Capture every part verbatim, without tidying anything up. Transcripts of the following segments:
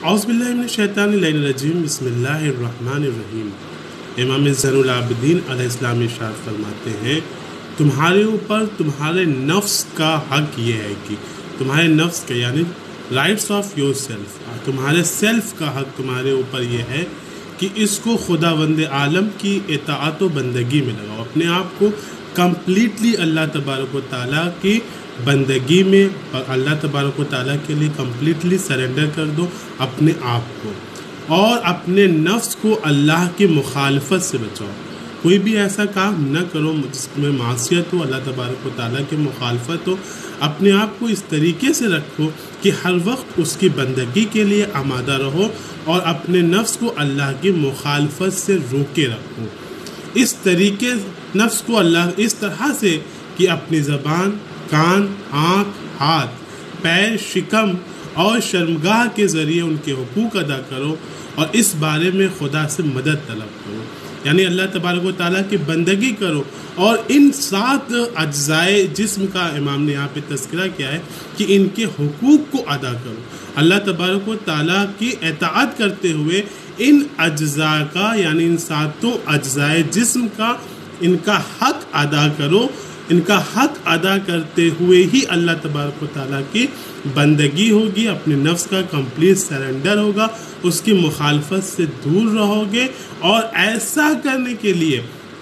اعوذ باللہ من الشیطان الرجیم بسم اللہ الرحمن الرحیم۔ امام زین العابدین علیہ السلام ارشاد فرماتے ہیں تمہارے اوپر تمہارے نفس کا حق یہ ہے کہ تمہارے نفس کا یعنی رائٹس آف یور سیلف، تمہارے سیلف کا حق تمہارے اوپر یہ ہے کہ اس کو خداوند عالم کی اطاعت و بندگی میں لگاؤ، اپنے آپ کو کمپلیٹلی اللہ تبارک و تعالیٰ کی بندگی میں اللہ تبارک و تعالیٰ کے لیے کمپلیٹلی سرنڈر کر دو اپنے آپ کو، اور اپنے نفس کو اللہ کی مخالفت سے بچاؤ۔ کوئی بھی ایسا کام نہ کرو جس میں معصیت ہو، اللہ تبارک و تعالیٰ کی مخالفت ہو۔ اپنے آپ کو اس طریقے سے رکھو کہ ہر وقت اس کی بندگی کے لیے آمادہ رہو، اور اپنے نفس کو اللہ کی مخالفت سے روکے رکھو۔ اس طریقے نفس کو اللہ اس طرح سے کہ اپنی زبان، کان، آنکھ، ہاتھ، پیر، شکم اور شرمگاہ کے ذریعے ان کے حقوق ادا کرو، اور اس بارے میں خدا سے مدد طلب کرو، یعنی اللہ تبارک و تعالیٰ کی بندگی کرو۔ اور ان سات اجزائے جسم کا امام نے یہاں پہ تذکرہ کیا ہے کہ ان کے حقوق کو ادا کرو۔ اللہ تبارک و تعالیٰ کی اطاعت کرتے ہوئے ان اجزاء کا یعنی ان ساتوں اجزائے جسم کا ان کا حق ادا کرو۔ ان کا حق ادا کرتے ہوئے ہی اللہ تبارک و تعالیٰ کی بندگی ہوگی، اپنے نفس کا کمپلیٹ سرنڈر ہوگا، اس کی مخالفت سے دور رہو گے۔ اور ایسا کرنے کے لیے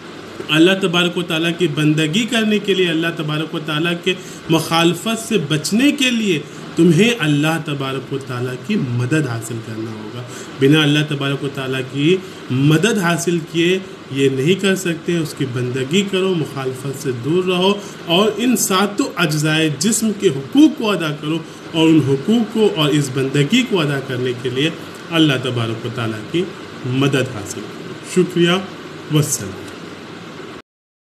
اللہ تبارک و تعالیٰ کی بندگی کرنے کے لیے، اللہ تبارک و تعالیٰ کے مخالفت سے بچنے کے لیے تمہیں اللہ تبارک و تعالیٰ کی مدد حاصل کرنا ہوگا۔ بنا اللہ تبارک و تعالیٰ کی مدد حاصل کیے یہ نہیں کر سکتے۔ اس کی بندگی کرو، مخالفت سے دور رہو، اور ان ساتوں اجزائے جسم کے حقوق کو ادا کرو، اور ان حقوق کو اور اس بندگی کو ادا کرنے کے لیے اللہ تبارک و تعالیٰ کی مدد حاصل کرو۔ شکریہ، والسلام۔